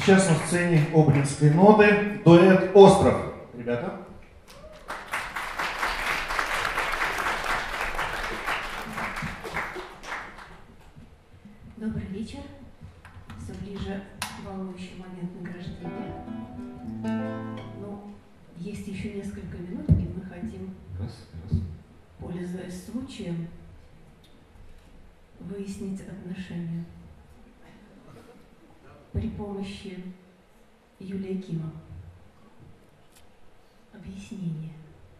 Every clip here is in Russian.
Сейчас на сцене Обнинской ноты дуэт «Остров». Ребята. Добрый вечер. Все ближе волнующий момент награждения. Но есть еще несколько минут, и мы хотим, пользуясь случаем, выяснить отношения при помощи Юлии Кима. Объяснение.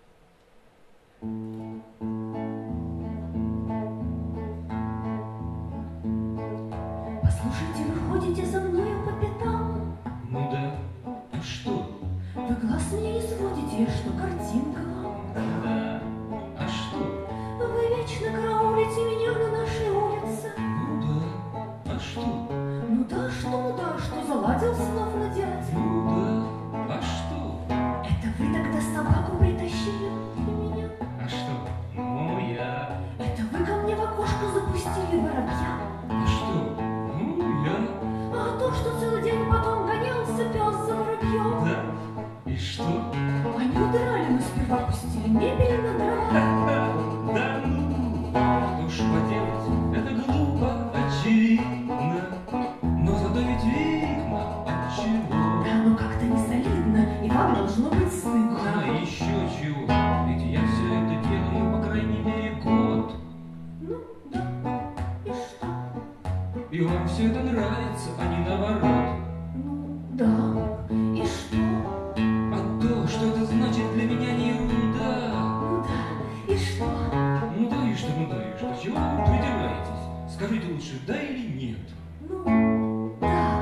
Послушайте, вы ходите за мною по пятам. Ну да. А что? Вы глаз мне не сводите, я что, картинка вам? Да. А что? Вы вечно караулите меня на нашей улице. Ну да. А что? Ну да, что заладил словно дядя. Ну да. А что? Это вы тогда собаку притащили для меня? А что? Ну я. Это вы ко мне в окошко запустили воробья? А что? Ну я. А то, что целый день потом гонялся пес за воробьем. Да. И что? Они удрали, но сперва пустили мебель на дрова. Да ну. Что ж поделать? Это глупо, очевидно. Но зато ведь видно, отчего. Да, ну как-то не солидно, и вам должно быть стыдно. А еще чего? Ведь я все это делаю, по крайней мере, год. Ну, да. И что? И вам все это нравится, а не наоборот. Ну, да. И что? А то, что это значит для меня не ерунда. Ну да. И что? Ну да и что, ну да и что? Чего вы придираетесь? Скажите лучше, да или нет? Ну, да.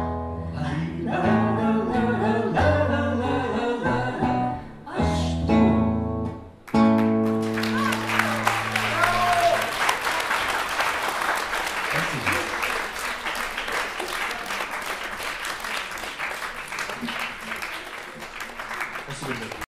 А что? Спасибо. Спасибо.